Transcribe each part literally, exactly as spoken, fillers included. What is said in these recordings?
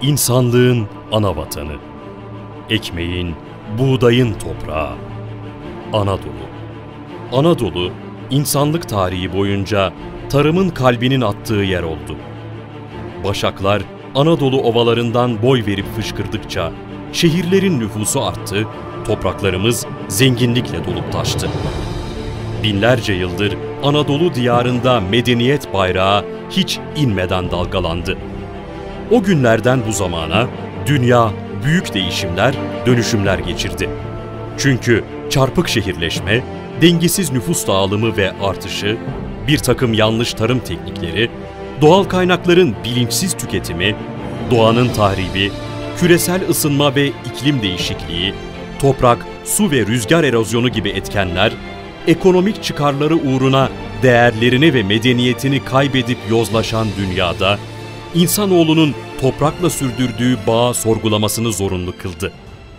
insanlığın ana vatanı, ekmeğin, buğdayın toprağı, Anadolu. Anadolu, insanlık tarihi boyunca tarımın kalbinin attığı yer oldu. Başaklar Anadolu ovalarından boy verip fışkırdıkça şehirlerin nüfusu arttı, topraklarımız zenginlikle dolup taştı. Binlerce yıldır Anadolu diyarında medeniyet bayrağı hiç inmeden dalgalandı. O günlerden bu zamana dünya büyük değişimler, dönüşümler geçirdi. Çünkü çarpık şehirleşme, dengesiz nüfus dağılımı ve artışı, bir takım yanlış tarım teknikleri, doğal kaynakların bilinçsiz tüketimi, doğanın tahribi, küresel ısınma ve iklim değişikliği, toprak, su ve rüzgar erozyonu gibi etkenler, ekonomik çıkarları uğruna değerlerini ve medeniyetini kaybedip yozlaşan dünyada, insanoğlunun toprakla sürdürdüğü bağı sorgulamasını zorunlu kıldı.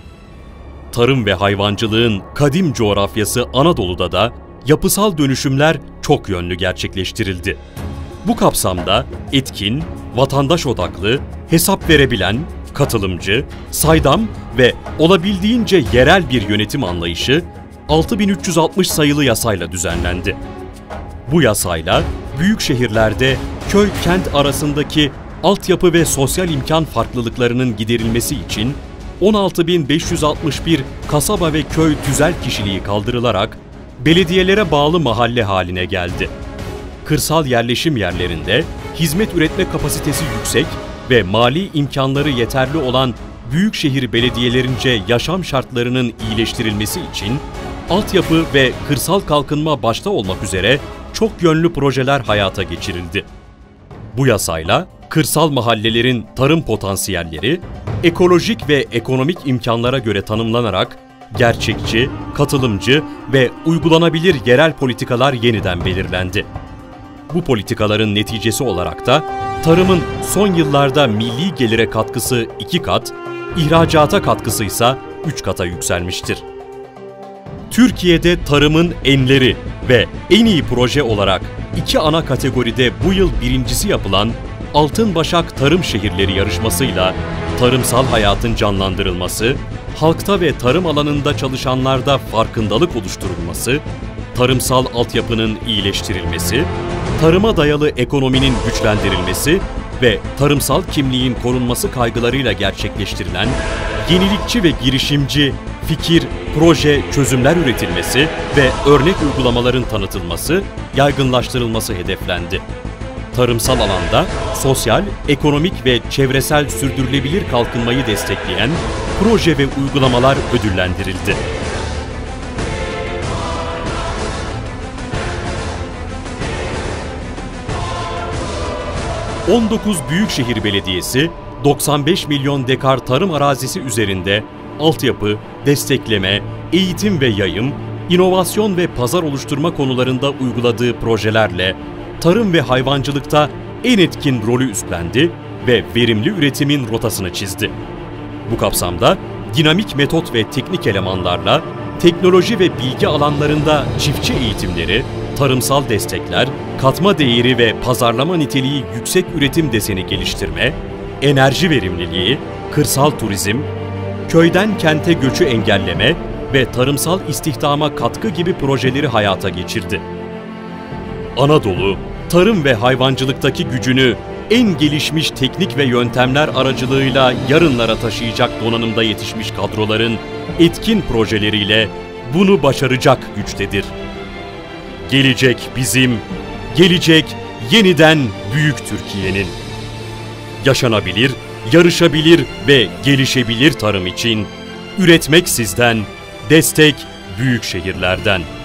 Tarım ve hayvancılığın kadim coğrafyası Anadolu'da da yapısal dönüşümler çok yönlü gerçekleştirildi. Bu kapsamda etkin, vatandaş odaklı, hesap verebilen, katılımcı, saydam ve olabildiğince yerel bir yönetim anlayışı altı bin üç yüz altmış sayılı yasayla düzenlendi. Bu yasayla büyük şehirlerde köy-kent arasındaki altyapı ve sosyal imkan farklılıklarının giderilmesi için on altı bin beş yüz altmış bir kasaba ve köy tüzel kişiliği kaldırılarak belediyelere bağlı mahalle haline geldi. Kırsal yerleşim yerlerinde hizmet üretme kapasitesi yüksek ve mali imkanları yeterli olan büyükşehir belediyelerince yaşam şartlarının iyileştirilmesi için altyapı ve kırsal kalkınma başta olmak üzere çok yönlü projeler hayata geçirildi. Bu yasayla kırsal mahallelerin tarım potansiyelleri ekolojik ve ekonomik imkanlara göre tanımlanarak gerçekçi, katılımcı ve uygulanabilir yerel politikalar yeniden belirlendi. Bu politikaların neticesi olarak da tarımın son yıllarda milli gelire katkısı iki kat, ihracata katkısı ise üç kata yükselmiştir. Türkiye'de tarımın enleri ve en iyi proje olarak iki ana kategoride bu yıl birincisi yapılan Altın Başak Tarım Şehirleri yarışmasıyla tarımsal hayatın canlandırılması, halkta ve tarım alanında çalışanlarda farkındalık oluşturulması, tarımsal altyapının iyileştirilmesi, tarıma dayalı ekonominin güçlendirilmesi ve tarımsal kimliğin korunması kaygılarıyla gerçekleştirilen yenilikçi ve girişimci fikir, proje, çözümler üretilmesi ve örnek uygulamaların tanıtılması, yaygınlaştırılması hedeflendi. Tarımsal alanda sosyal, ekonomik ve çevresel sürdürülebilir kalkınmayı destekleyen proje ve uygulamalar ödüllendirildi. on dokuz büyükşehir belediyesi, doksan beş milyon dekar tarım arazisi üzerinde altyapı, destekleme, eğitim ve yayım, inovasyon ve pazar oluşturma konularında uyguladığı projelerle tarım ve hayvancılıkta en etkin rolü üstlendi ve verimli üretimin rotasını çizdi. Bu kapsamda dinamik metot ve teknik elemanlarla teknoloji ve bilgi alanlarında çiftçi eğitimleri, tarımsal destekler, katma değeri ve pazarlama niteliği yüksek üretim deseni geliştirme, enerji verimliliği, kırsal turizm, köyden kente göçü engelleme ve tarımsal istihdama katkı gibi projeleri hayata geçirdi. Anadolu, tarım ve hayvancılıktaki gücünü en gelişmiş teknik ve yöntemler aracılığıyla yarınlara taşıyacak donanımda yetişmiş kadroların etkin projeleriyle bunu başaracak güçtedir. Gelecek bizim, gelecek yeniden büyük Türkiye'nin. Yaşanabilir, yarışabilir ve gelişebilir tarım için üretmek sizden, destek büyük şehirlerden.